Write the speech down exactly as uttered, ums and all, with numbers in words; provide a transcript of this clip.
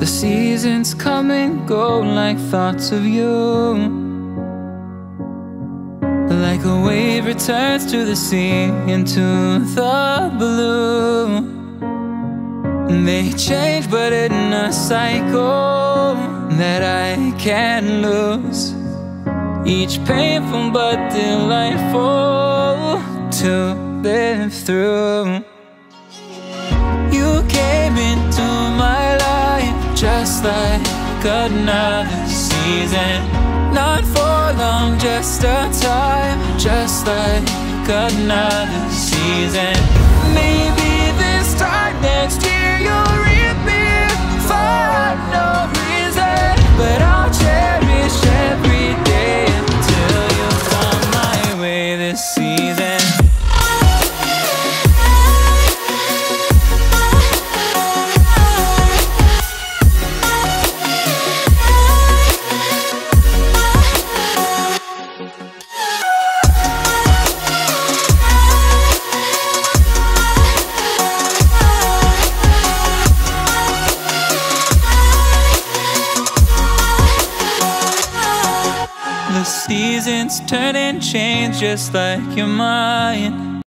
The seasons come and go like thoughts of you. Like a wave returns to the sea, into the blue. They change but in a cycle that I can't lose. Each painful but delightful to live through. You came into my life just like another season. Not for long, just a time, just like another season. Maybe this time next year you'll reappear for no reason, but I'll cherish every day until you come my way this season. The seasons turn and change just like your mind.